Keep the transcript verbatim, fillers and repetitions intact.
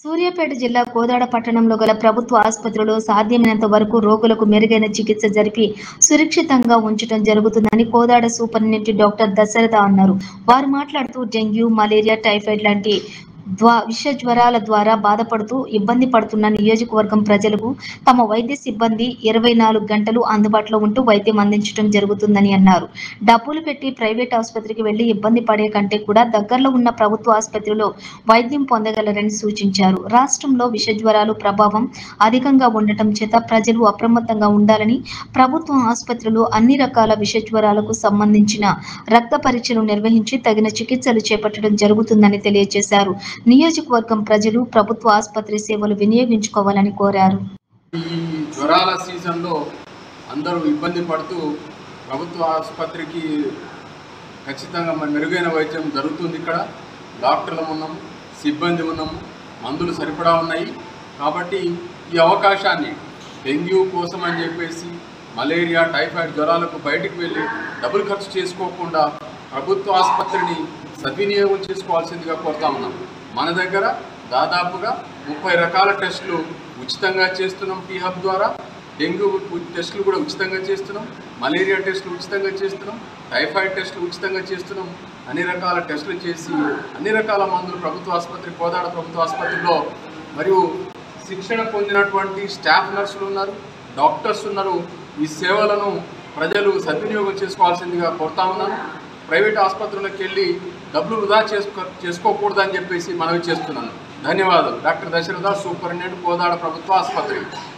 సూర్యాపేట జిల్లా కోదాడ పట్టణంలో గల ప్రభుత్వ ఆసుపత్రిలో సాధ్యమైనంత వరకు రోగులకు మెరుగైన చికిత్స జరిపి సురక్షితంగా ఉంచడం జరుగుతుందని కోదాడ సూపరింటెండెంట్ డాక్టర్ దశరథ అన్నారు. వారు మాట్లాడుతూ డెంగ్యూ, మలేరియా, టైఫాయిడ్ లాంటి ద్వా విష జ్వరాల ద్వారా బాధపడుతూ ఇబ్బంది పడుతున్న నియోజకవర్గం ప్రజలకు తమ వైద్య సిబ్బంది ఇరవై నాలుగు గంటలు అందుబాటులో ఉంటూ వైద్యం అందించడం జరుగుతుందని అన్నారు. డబ్బులు పెట్టి ప్రైవేట్ ఆసుపత్రికి వెళ్లి ఇబ్బంది పడే కంటే కూడా దగ్గరలో ఉన్న ప్రభుత్వ ఆసుపత్రిలో వైద్యం పొందగలరని సూచించారు. రాష్ట్రంలో విష జ్వరాలు ప్రభావం అధికంగా ఉండటం చేత ప్రజలు అప్రమత్తంగా ఉండాలని, ప్రభుత్వ ఆసుపత్రులు అన్ని రకాల విష జ్వరాలకు సంబంధించిన రక్త పరీక్షలు నిర్వహించి తగిన చికిత్సలు చేపట్టడం జరుగుతుందని తెలియజేశారు. నియోజకవర్గం ప్రజలు ప్రభుత్వ ఆసుపత్రి సేవలు వినియోగించుకోవాలని కోరారు. ఈ జ్వరాల సీజన్లో అందరూ ఇబ్బంది పడుతూ ప్రభుత్వ ఆసుపత్రికి ఖచ్చితంగా మెరుగైన వైద్యం జరుగుతుంది. ఇక్కడ డాక్టర్లు ఉన్నాము, సిబ్బంది ఉన్నాము, మందులు సరిపడా ఉన్నాయి. కాబట్టి ఈ అవకాశాన్ని డెంగ్యూ కోసం అని చెప్పేసి మలేరియా, టైఫాయిడ్ జ్వరాలకు బయటికి వెళ్ళి డబ్బులు ఖర్చు చేసుకోకుండా ప్రభుత్వ ఆసుపత్రిని సద్వినియోగం చేసుకోవాల్సిందిగా కోరుతా ఉన్నాం. మన దగ్గర దాదాపుగా ముప్పై రకాల టెస్టులు ఉచితంగా చేస్తున్నాం. టీ హబ్ ద్వారా డెంగ్యూ టెస్టులు కూడా ఉచితంగా చేస్తున్నాం, మలేరియా టెస్టులు ఉచితంగా చేస్తున్నాం, టైఫాయిడ్ టెస్టులు ఉచితంగా చేస్తున్నాం. అన్ని రకాల టెస్టులు చేసి అన్ని రకాల మందులు ప్రభుత్వ ఆసుపత్రి, కోదాడ ప్రభుత్వ ఆసుపత్రిలో మరియు శిక్షణ పొందినటువంటి స్టాఫ్ నర్సులు ఉన్నారు, డాక్టర్స్ ఉన్నారు. ఈ సేవలను ప్రజలు సద్వినియోగం చేసుకోవాల్సిందిగా కోరుతా ఉన్నాను. ప్రైవేట్ ఆసుపత్రులకు వెళ్ళి డబ్బులు వృధా చేసుకో చేసుకోకూడదని చెప్పేసి మనవి చేస్తున్నాను. ధన్యవాదాలు. డాక్టర్ దశరథ, సూపరింటెండెంట్, కోదాడ ప్రభుత్వ ఆసుపత్రి.